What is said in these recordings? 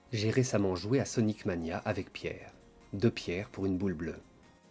J'ai récemment joué à Sonic Mania avec Pierre. 2 pierres pour une boule bleue.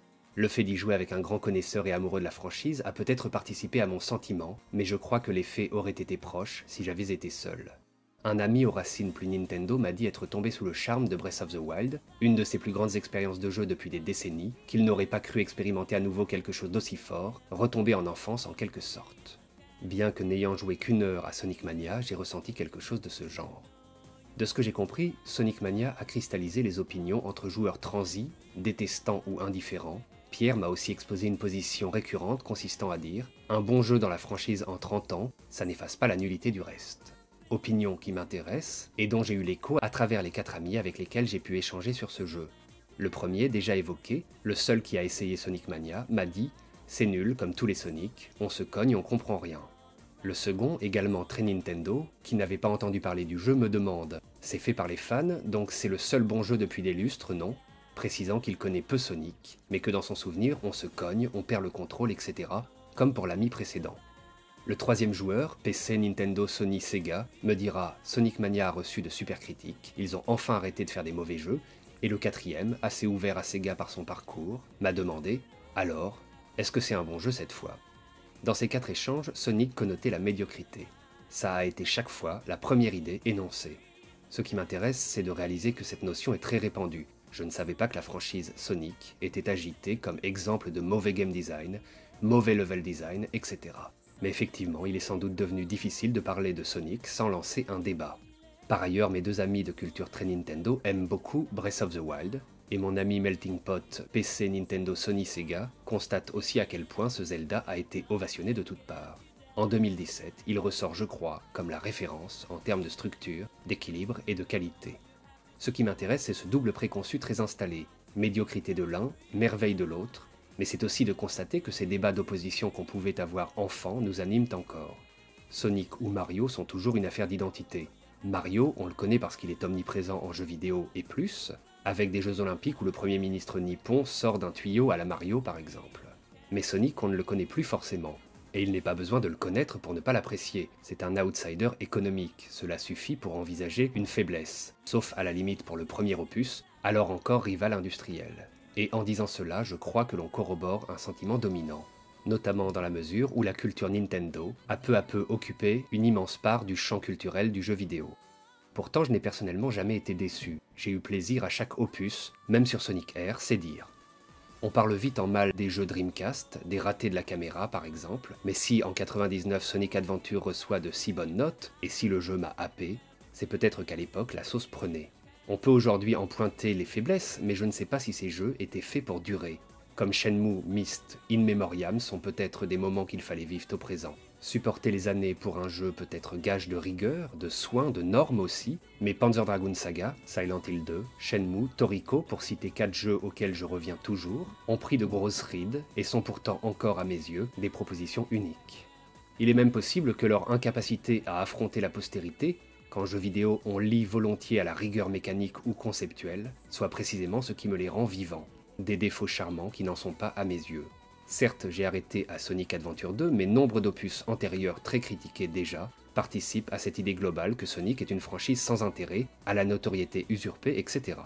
Le fait d'y jouer avec un grand connaisseur et amoureux de la franchise a peut-être participé à mon sentiment, mais je crois que l'effet aurait été proche si j'avais été seul. Un ami aux racines plus Nintendo m'a dit être tombé sous le charme de Breath of the Wild, une de ses plus grandes expériences de jeu depuis des décennies, qu'il n'aurait pas cru expérimenter à nouveau quelque chose d'aussi fort, retomber en enfance en quelque sorte. Bien que n'ayant joué qu'une heure à Sonic Mania, j'ai ressenti quelque chose de ce genre. De ce que j'ai compris, Sonic Mania a cristallisé les opinions entre joueurs transis, détestants ou indifférents. Pierre m'a aussi exposé une position récurrente consistant à dire « Un bon jeu dans la franchise en 30 ans, ça n'efface pas la nullité du reste ». Opinion qui m'intéresse et dont j'ai eu l'écho à travers les 4 amis avec lesquels j'ai pu échanger sur ce jeu. Le premier, déjà évoqué, le seul qui a essayé Sonic Mania, m'a dit « C'est nul comme tous les Sonic, on se cogne, on comprend rien ». Le second, également très Nintendo, qui n'avait pas entendu parler du jeu, me demande « C'est fait par les fans, donc c'est le seul bon jeu depuis des lustres, non ?» précisant qu'il connaît peu Sonic, mais que dans son souvenir, on se cogne, on perd le contrôle, etc., comme pour l'ami précédent. Le troisième joueur, PC, Nintendo, Sony, Sega, me dira « Sonic Mania a reçu de super critiques, ils ont enfin arrêté de faire des mauvais jeux », et le quatrième, assez ouvert à Sega par son parcours, m'a demandé « Alors, est-ce que c'est un bon jeu cette fois ?» Dans ces 4 échanges, Sonic connotait la médiocrité. Ça a été chaque fois la première idée énoncée. Ce qui m'intéresse, c'est de réaliser que cette notion est très répandue. Je ne savais pas que la franchise Sonic était agitée comme exemple de mauvais game design, mauvais level design, etc. Mais effectivement, il est sans doute devenu difficile de parler de Sonic sans lancer un débat. Par ailleurs, mes 2 amis de culture très Nintendo aiment beaucoup Breath of the Wild, et mon ami Melting Pot PC, Nintendo, Sony, Sega constate aussi à quel point ce Zelda a été ovationné de toutes parts. En 2017, il ressort, je crois, comme la référence en termes de structure, d'équilibre et de qualité. Ce qui m'intéresse, c'est ce double préconçu très installé, médiocrité de l'un, merveille de l'autre, mais c'est aussi de constater que ces débats d'opposition qu'on pouvait avoir enfant nous animent encore. Sonic ou Mario sont toujours une affaire d'identité. Mario, on le connaît parce qu'il est omniprésent en jeux vidéo et plus, avec des Jeux Olympiques où le Premier ministre nippon sort d'un tuyau à la Mario par exemple. Mais Sonic, on ne le connaît plus forcément. Et il n'est pas besoin de le connaître pour ne pas l'apprécier, c'est un outsider économique, cela suffit pour envisager une faiblesse, sauf à la limite pour le premier opus, alors encore rival industriel. Et en disant cela, je crois que l'on corrobore un sentiment dominant, notamment dans la mesure où la culture Nintendo a peu à peu occupé une immense part du champ culturel du jeu vidéo. Pourtant, je n'ai personnellement jamais été déçu, j'ai eu plaisir à chaque opus, même sur Sonic Air, c'est dire. On parle vite en mal des jeux Dreamcast, des ratés de la caméra par exemple, mais si en 99 Sonic Adventure reçoit de si bonnes notes, et si le jeu m'a happé, c'est peut-être qu'à l'époque la sauce prenait. On peut aujourd'hui en pointer les faiblesses, mais je ne sais pas si ces jeux étaient faits pour durer. Comme Shenmue, Myst, In Memoriam sont peut-être des moments qu'il fallait vivre au présent. Supporter les années pour un jeu peut être gage de rigueur, de soin, de normes aussi, mais Panzer Dragoon Saga, Silent Hill 2, Shenmue, Toriko, pour citer 4 jeux auxquels je reviens toujours, ont pris de grosses rides et sont pourtant encore à mes yeux des propositions uniques. Il est même possible que leur incapacité à affronter la postérité, qu'en jeu vidéo on lie volontiers à la rigueur mécanique ou conceptuelle, soit précisément ce qui me les rend vivants. Des défauts charmants qui n'en sont pas à mes yeux. Certes, j'ai arrêté à Sonic Adventure 2, mais nombre d'opus antérieurs très critiqués déjà participent à cette idée globale que Sonic est une franchise sans intérêt, à la notoriété usurpée, etc.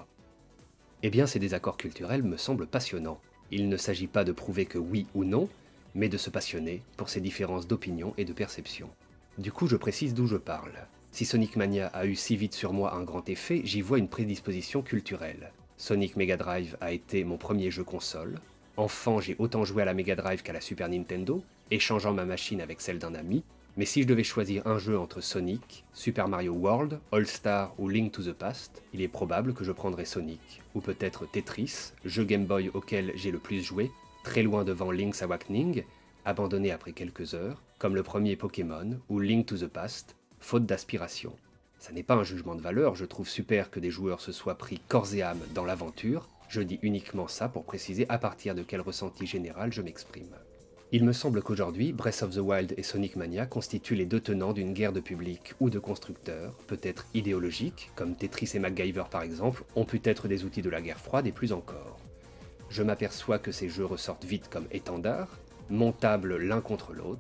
Eh bien, ces désaccords culturels me semblent passionnants. Il ne s'agit pas de prouver que oui ou non, mais de se passionner pour ces différences d'opinion et de perception. Du coup, je précise d'où je parle. Si Sonic Mania a eu si vite sur moi un grand effet, j'y vois une prédisposition culturelle. Sonic Mega Drive a été mon premier jeu console. Enfant, j'ai autant joué à la Mega Drive qu'à la Super Nintendo, échangeant ma machine avec celle d'un ami. Mais si je devais choisir un jeu entre Sonic, Super Mario World, All-Star ou Link to the Past, il est probable que je prendrais Sonic, ou peut-être Tetris, jeu Game Boy auquel j'ai le plus joué, très loin devant Link's Awakening, abandonné après quelques heures, comme le premier Pokémon, ou Link to the Past, faute d'aspiration. Ça n'est pas un jugement de valeur, je trouve super que des joueurs se soient pris corps et âme dans l'aventure, je dis uniquement ça pour préciser à partir de quel ressenti général je m'exprime. Il me semble qu'aujourd'hui, Breath of the Wild et Sonic Mania constituent les 2 tenants d'une guerre de public ou de constructeurs, peut-être idéologiques, comme Tetris et MacGyver par exemple, ont pu être des outils de la guerre froide et plus encore. Je m'aperçois que ces jeux ressortent vite comme étendards, montables l'un contre l'autre,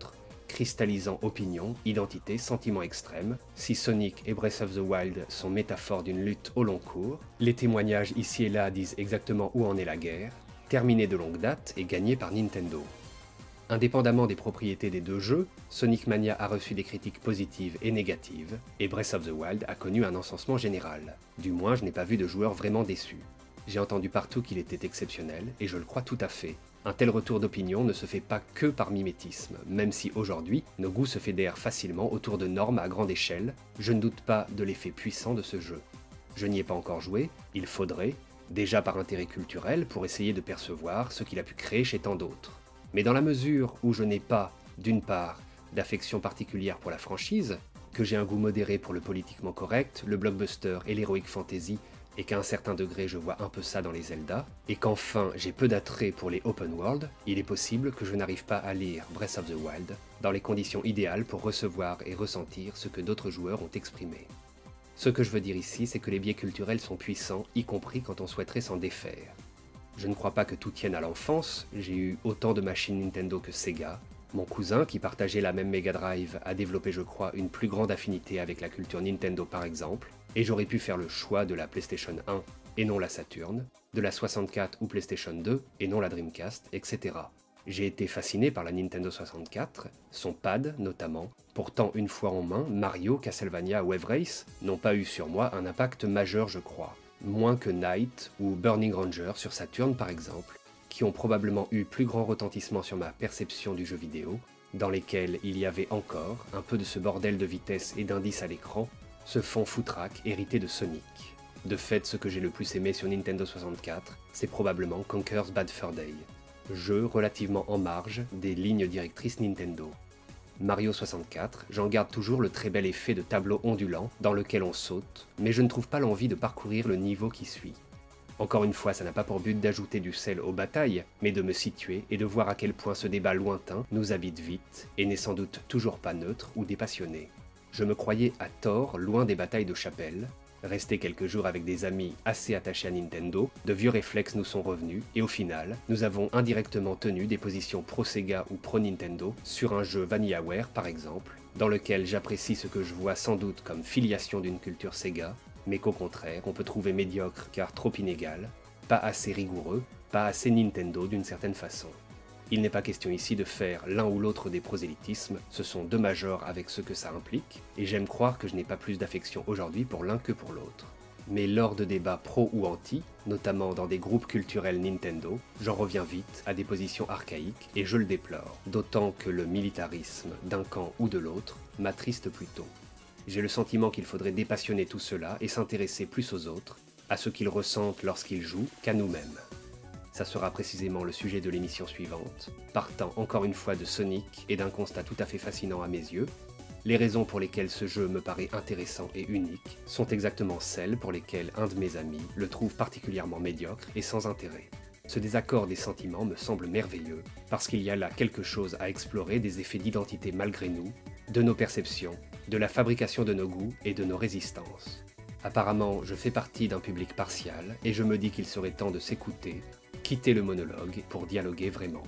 cristallisant opinion, identité, sentiments extrêmes. Si Sonic et Breath of the Wild sont métaphores d'une lutte au long cours, les témoignages ici et là disent exactement où en est la guerre, terminée de longue date et gagnée par Nintendo. Indépendamment des propriétés des deux jeux, Sonic Mania a reçu des critiques positives et négatives, et Breath of the Wild a connu un encensement général. Du moins, je n'ai pas vu de joueurs vraiment déçus. J'ai entendu partout qu'il était exceptionnel, et je le crois tout à fait. Un tel retour d'opinion ne se fait pas que par mimétisme, même si aujourd'hui, nos goûts se fédèrent facilement autour de normes à grande échelle, je ne doute pas de l'effet puissant de ce jeu. Je n'y ai pas encore joué, il faudrait, déjà par intérêt culturel, pour essayer de percevoir ce qu'il a pu créer chez tant d'autres. Mais dans la mesure où je n'ai pas, d'une part, d'affection particulière pour la franchise, que j'ai un goût modéré pour le politiquement correct, le blockbuster et l'heroic fantasy, et qu'à un certain degré je vois un peu ça dans les Zelda, et qu'enfin j'ai peu d'attrait pour les open world, il est possible que je n'arrive pas à lire Breath of the Wild dans les conditions idéales pour recevoir et ressentir ce que d'autres joueurs ont exprimé. Ce que je veux dire ici, c'est que les biais culturels sont puissants, y compris quand on souhaiterait s'en défaire. Je ne crois pas que tout tienne à l'enfance, j'ai eu autant de machines Nintendo que Sega. Mon cousin, qui partageait la même Mega Drive, a développé je crois une plus grande affinité avec la culture Nintendo par exemple, et j'aurais pu faire le choix de la PlayStation 1 et non la Saturn, de la 64 ou PlayStation 2 et non la Dreamcast, etc. J'ai été fasciné par la Nintendo 64, son pad notamment, pourtant une fois en main, Mario, Castlevania ou Wave Race n'ont pas eu sur moi un impact majeur je crois. Moins que Knight ou Burning Ranger sur Saturn par exemple, qui ont probablement eu plus grand retentissement sur ma perception du jeu vidéo, dans lesquels il y avait encore un peu de ce bordel de vitesse et d'indices à l'écran, ce fond foutraque hérité de Sonic. De fait, ce que j'ai le plus aimé sur Nintendo 64, c'est probablement Conker's Bad Fur Day, jeu relativement en marge des lignes directrices Nintendo. Mario 64, j'en garde toujours le très bel effet de tableau ondulant dans lequel on saute, mais je ne trouve pas l'envie de parcourir le niveau qui suit. Encore une fois, ça n'a pas pour but d'ajouter du sel aux batailles, mais de me situer et de voir à quel point ce débat lointain nous habite vite et n'est sans doute toujours pas neutre ou dépassionné. Je me croyais à tort loin des batailles de chapelle. Resté quelques jours avec des amis assez attachés à Nintendo, de vieux réflexes nous sont revenus, et au final, nous avons indirectement tenu des positions pro-Sega ou pro-Nintendo sur un jeu VanillaWare par exemple, dans lequel j'apprécie ce que je vois sans doute comme filiation d'une culture Sega, mais qu'au contraire on peut trouver médiocre car trop inégal, pas assez rigoureux, pas assez Nintendo d'une certaine façon. Il n'est pas question ici de faire l'un ou l'autre des prosélytismes, ce sont deux majors avec ce que ça implique, et j'aime croire que je n'ai pas plus d'affection aujourd'hui pour l'un que pour l'autre. Mais lors de débats pro ou anti, notamment dans des groupes culturels Nintendo, j'en reviens vite à des positions archaïques et je le déplore, d'autant que le militarisme d'un camp ou de l'autre m'attriste plutôt. J'ai le sentiment qu'il faudrait dépassionner tout cela et s'intéresser plus aux autres, à ce qu'ils ressentent lorsqu'ils jouent, qu'à nous-mêmes. Ça sera précisément le sujet de l'émission suivante, partant encore une fois de Sonic et d'un constat tout à fait fascinant à mes yeux. Les raisons pour lesquelles ce jeu me paraît intéressant et unique sont exactement celles pour lesquelles un de mes amis le trouve particulièrement médiocre et sans intérêt. Ce désaccord des sentiments me semble merveilleux, parce qu'il y a là quelque chose à explorer des effets d'identité malgré nous, de nos perceptions, de la fabrication de nos goûts et de nos résistances. Apparemment, je fais partie d'un public partial et je me dis qu'il serait temps de s'écouter, quitter le monologue pour dialoguer vraiment.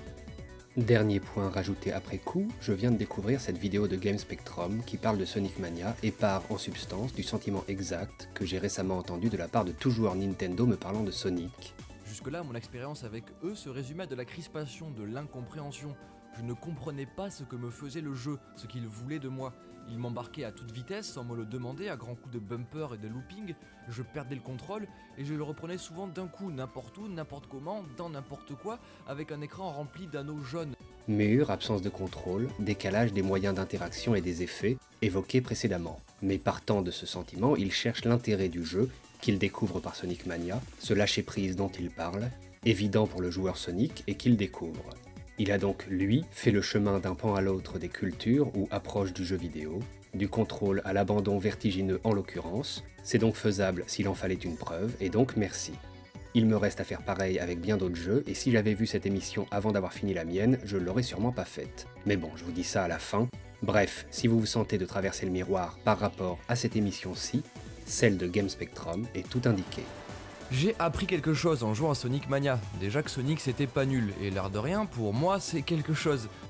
Dernier point rajouté après coup, je viens de découvrir cette vidéo de Game Spectrum qui parle de Sonic Mania et part en substance du sentiment exact que j'ai récemment entendu de la part de tout joueur Nintendo me parlant de Sonic. Jusque-là, mon expérience avec eux se résumait à de la crispation, de l'incompréhension. Je ne comprenais pas ce que me faisait le jeu, ce qu'il voulait de moi. Il m'embarquait à toute vitesse sans me le demander, à grands coups de bumper et de looping. Je perdais le contrôle et je le reprenais souvent d'un coup, n'importe où, n'importe comment, dans n'importe quoi, avec un écran rempli d'anneaux jaunes. Mur, absence de contrôle, décalage des moyens d'interaction et des effets évoqués précédemment. Mais partant de ce sentiment, il cherche l'intérêt du jeu qu'il découvre par Sonic Mania, ce lâcher-prise dont il parle, évident pour le joueur Sonic et qu'il découvre. Il a donc, lui, fait le chemin d'un pan à l'autre des cultures ou approches du jeu vidéo, du contrôle à l'abandon vertigineux en l'occurrence, c'est donc faisable s'il en fallait une preuve, et donc merci. Il me reste à faire pareil avec bien d'autres jeux, et si j'avais vu cette émission avant d'avoir fini la mienne, je l'aurais sûrement pas faite. Mais bon, je vous dis ça à la fin. Bref, si vous vous sentez de traverser le miroir par rapport à cette émission-ci, celle de Game Spectrum est tout indiquée. J'ai appris quelque chose en jouant à Sonic Mania. Déjà que Sonic c'était pas nul, et l'air de rien, pour moi c'est quelque chose.